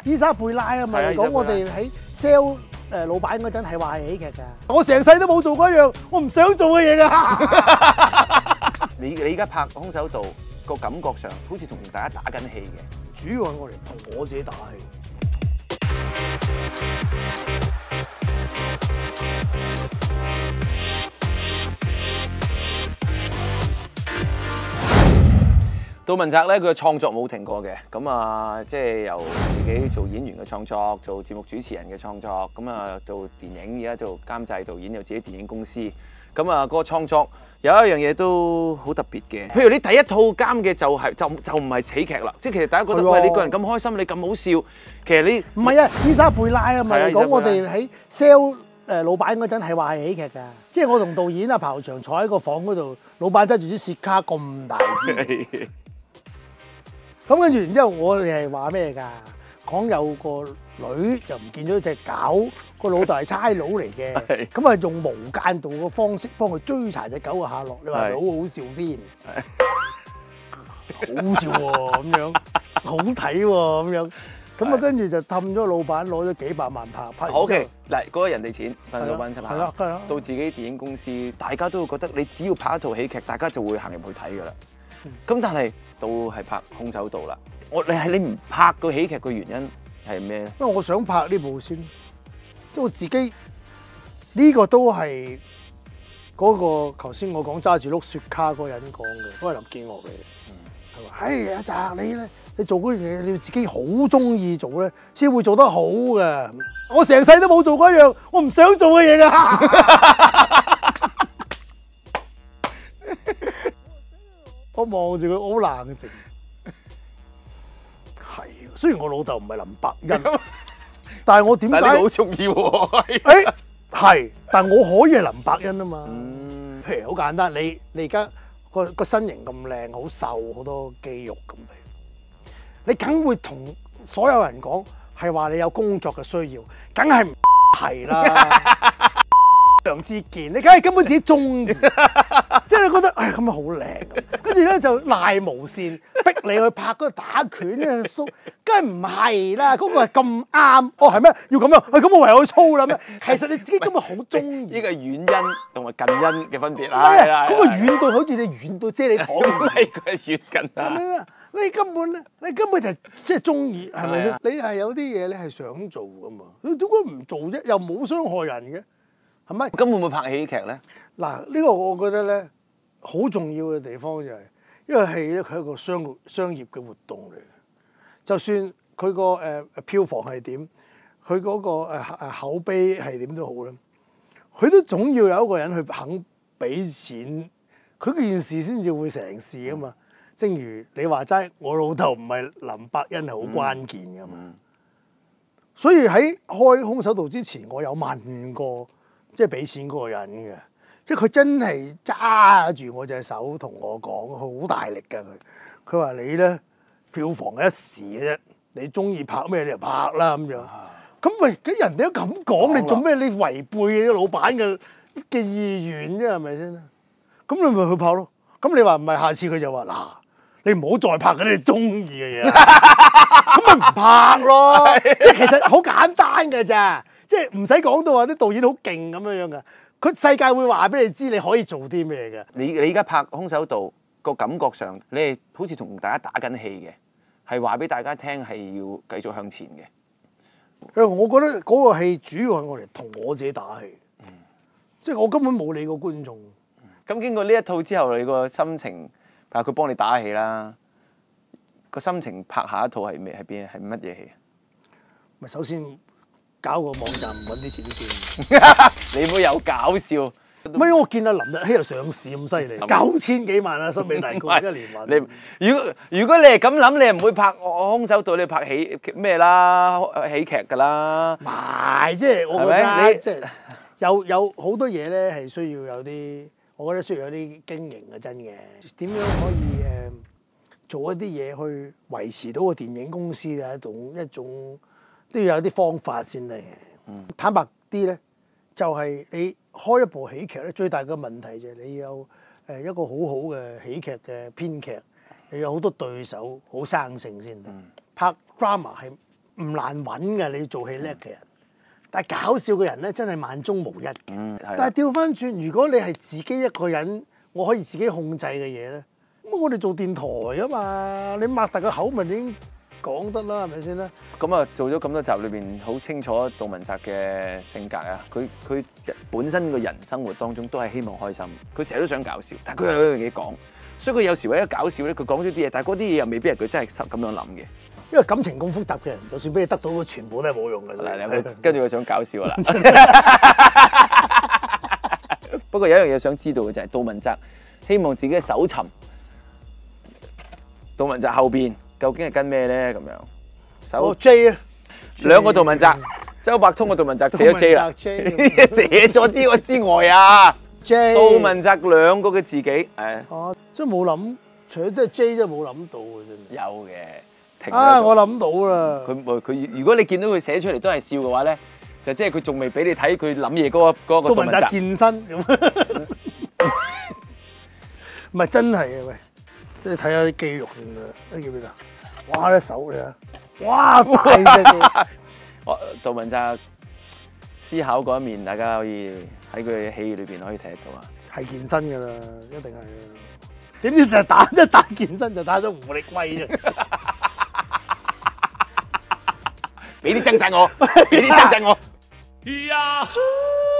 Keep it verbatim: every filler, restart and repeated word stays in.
伊莎貝拉啊嘛，講我哋喺 sell 誒老闆嗰陣係話係喜劇㗎。我成世都冇做過一樣我唔想做嘅嘢㗎。 你你而家拍空手道個感覺上，好似同大家打緊戲嘅。 主要係我嚟同我自己打戲。 杜汶澤咧，佢嘅創作冇停過嘅，咁啊，即係由自己做演員嘅創作，做節目主持人嘅創作，咁啊做電影，而家做監製導演，有自己電影公司，咁啊嗰個創作有一樣嘢都好特別嘅，譬如你第一套監嘅就係就就唔係喜劇啦，即係其實大家覺得喂你個人咁開心，你咁好笑，其實你唔係啊，伊莎貝拉啊嘛，講我哋喺 sell 誒老闆嗰陣係話係喜劇㗎，即係我同導演阿彭翔坐喺個房嗰度，老闆揸住啲雪卡咁大支。咁跟住，然之後我哋係話咩㗎？講有個女就唔見咗隻狗，個老豆係差佬嚟嘅，咁啊用無間道嘅方式幫佢追查隻狗嘅下落。你話係好好笑先，好笑喎咁樣，好睇喎咁樣。咁啊跟住就氹咗老闆攞咗幾百萬拍拍。 O K 嗱，嗰個人哋錢，分咗分七拍， 係啦，係啦。 到自己電影公司，大家都會覺得你只要拍一套喜劇，大家就會行入去睇㗎啦。咁但係到係拍空手道啦，我你係你唔拍個喜劇嘅原因係咩咧？ 因為我想拍呢部先，即係我自己呢個都係嗰個頭先我講揸住碌雪卡嗰個人講嘅，嗰個林建岳嚟嘅，係話：哎阿澤你咧，你做嗰樣嘢你要自己好中意做咧，先會做得好嘅。我成世都冇做過一樣我唔想做嘅嘢㗎。我望住佢，我好冷靜。係，雖然我老豆唔係林百欣，但係我點解？ 但係呢個好重要喎。 誒係，但係我可以係林百欣啊嘛。 嗯， 譬如好簡單，你你而家個個身形咁靚，好瘦，好多肌肉咁樣，你梗會同所有人講係話你有工作嘅需要，梗係唔係啦。梁志健，你梗係根本自己中意，即係你覺得唉咁啊好靚，跟住咧就賴無線逼你去拍嗰個打拳咧，蘇，梗係唔係啦，嗰個係咁啱，哦係咩？要咁樣，咁我唯有去操啦咩？其實你自己根本好中意， 呢個係遠因同埋近因嘅分別啦。 係啊，嗰個遠到好似你遠到遮你堂咁， 唔係佢係遠近啊。 你根本咧，你根本就係即係中意，係咪先？你係有啲嘢你係想做噶嘛？你點解唔做啫？又冇傷害人嘅。係咪？ 咁會唔會拍喜劇咧？ 嗱，呢個我覺得咧好重要嘅地方就係，因為戲咧佢係一個商商業嘅活動嚟嘅。就算佢個誒票房係點，佢嗰個誒誒口碑係點都好啦，佢都總要有一個人去肯俾錢，佢件事先至會成事啊嘛。正如你話齋，我老豆唔係林百欣係好關鍵噶嘛。嗯嗯、所以喺開空手道之前，我有問過。即係俾錢嗰個人嘅，即係佢真係揸住我隻手同我講，好大力㗎佢。佢話你咧票房一時嘅啫，你中意拍咩你就拍啦咁樣。咁喂，咁人哋都咁講，你做咩？你違背啲老闆嘅嘅意願啫，係咪先？咁你咪去拍咯。咁你話唔係，下次佢就話嗱，你唔好再拍嗰啲你中意嘅嘢，咁咪唔拍咯。即係其實好簡單㗎咋。即係唔使講到話啲導演好勁咁樣樣㗎，佢世界會話俾你知你可以做啲咩嘅。 你你而家拍空手道個感覺上，你係好似同大家打緊戲嘅，係話俾大家聽係要繼續向前嘅。 誒，我覺得嗰個戲主要係我嚟同我自己打戲，嗯、即係我根本冇理過觀眾。 咁、嗯、經過呢一套之後，你個心情，啊佢幫你打戲啦，個心情拍下一套係咩？係邊？係乜嘢戲？ 咪首先。搞個網站揾啲錢先， 你唔好有搞笑。 唔係我見阿林日曦又上市咁犀利，九千幾萬啊，森美大哥一年揾。 你如果如果你係咁諗，你係唔會拍空手道，你拍喜咩啦？喜劇㗎啦。 唔係，即係我覺得即係有有好多嘢咧係需要有啲，我覺得需要有啲經營嘅真嘅。點樣可以誒做一啲嘢去維持到個電影公司嘅一種一種。都要有啲方法先嚟嘅。嗯、坦白啲咧，就係、是、你開一部喜劇咧，最大嘅問題就係你有誒一個好好嘅喜劇嘅編劇，你有好多對手，好生性先得。嗯、拍 drama 係唔難揾嘅，你做戲叻嘅人。但係搞笑嘅人咧，真係萬中無一嘅。 嗯，係。 但係調翻轉，如果你係自己一個人，我可以自己控制嘅嘢咧，咁我哋做電台啊嘛，你擘大個口咪已經講得啦，係咪先啦？ 咁啊，做咗咁多集裏邊，好清楚杜汶澤嘅性格啊！佢佢本身個人生活當中都係希望開心，佢成日都想搞笑，但係佢有一樣嘢講，所以佢有時為咗搞笑咧，佢講咗啲嘢，但係嗰啲嘢又未必係佢真係實咁樣諗嘅。 因為感情咁複雜嘅人，就算俾你得到嘅全部都係冇用嘅。 嗱，跟住佢想搞笑啦。不過有一樣嘢想知道嘅就係杜汶澤希望自己嘅搜尋，杜汶澤後邊究竟係跟咩咧？咁樣搜 J 啊， 兩個杜汶澤，周伯通個杜汶澤寫咗 J 啦，寫咗之我之外啊 ，J 杜汶澤兩個嘅自己，誒， 啊，真係冇諗，除咗真係 J 真係冇諗到嘅真係。 有嘅。 啊！我諗到啦。 佢佢如果你見到佢寫出嚟都係笑嘅話咧，就即係佢仲未俾你睇佢諗嘢嗰個嗰個杜汶澤健身咁。唔係真係嘅喂，即係睇下啲肌肉先啦。呢叫咩啊？哇！啲手你啊！哇！大隻嘅。 我杜汶澤思考嗰一面，大家可以喺佢嘅戲裏邊可以睇得到啊。 係健身㗎啦，一定係。點知就打一打健身就打咗胡力威啫。 俾啲增讚我，俾啲增讚我。